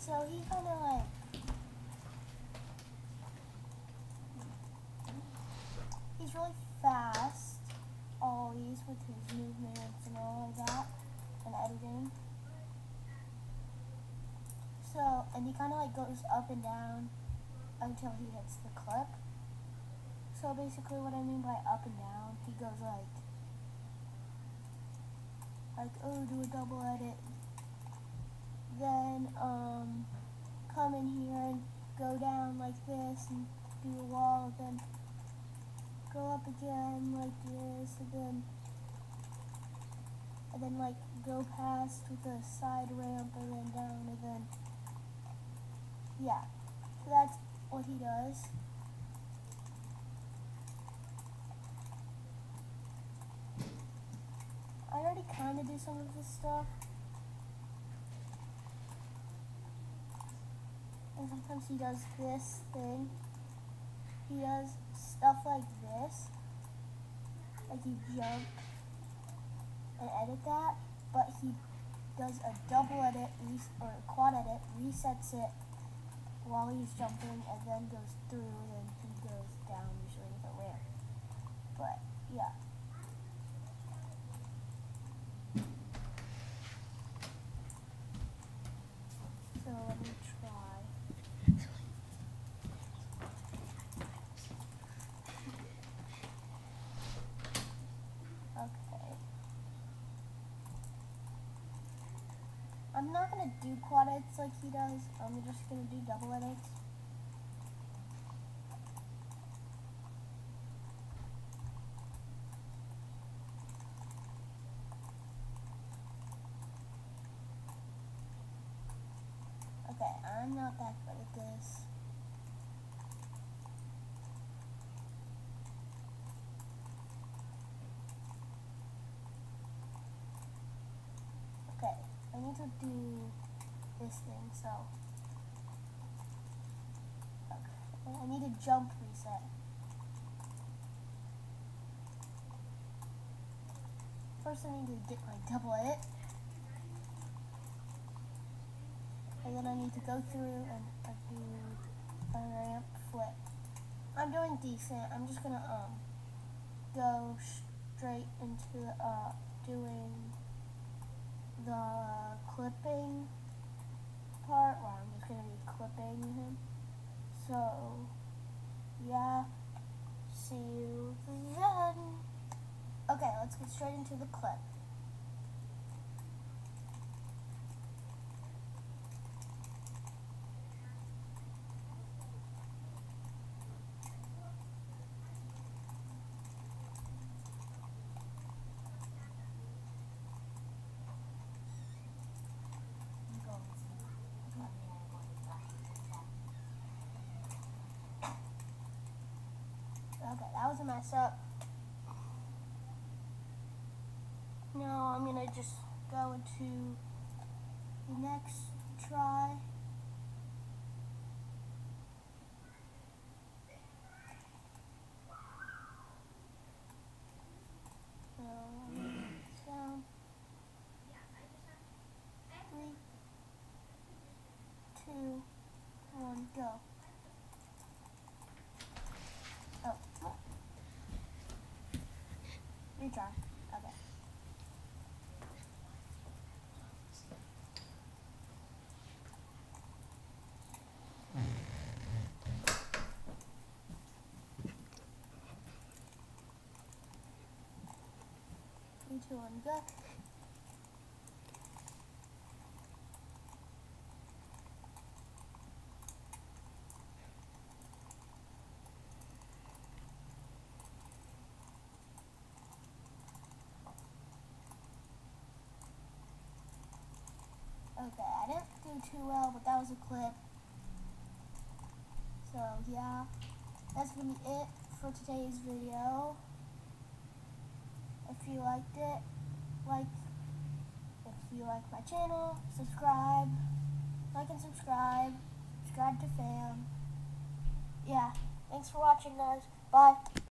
So he kind of like, he's really fast always with his movements and all of that and editing. So, and he kind of like goes up and down until he hits the clip. So basically what I mean by up and down, he goes like, oh, do a double edit, then come in here and go down like this and do a wall, then go up again like this, and then like go past with a side ramp and then down, and then yeah, so that's what he does. I already kind of do some of this stuff, and sometimes he does this thing. He does stuff like this, like you jump and edit that, but he does a double edit or a quad edit, resets it while he's jumping, and then goes through, and then he goes down usually with a ramp. But yeah. So let me try. Okay. I'm not going to do quad edits like he does. I'm just going to do double edits. Okay, I'm not that good at this. Okay, I need to do this thing, so. Okay, I need a jump reset. First I need to get my double edit. And then I need to go through and do a ramp flip. I'm doing decent. I'm just gonna go straight into doing the clipping part where I'm just gonna be clipping him. So yeah, see you then. Okay, let's get straight into the clip. Okay, that was a mess up. Now I'm gonna just go into the next try. So I'm gonna put this down. 3, 2, 1, go. Oh. Retry. Okay. Three, two, one, go. Okay, I didn't do too well, but that was a clip. So yeah, that's gonna be it for today's video. If you liked it, if you like my channel, subscribe, like and subscribe to fam. Yeah, thanks for watching guys, bye.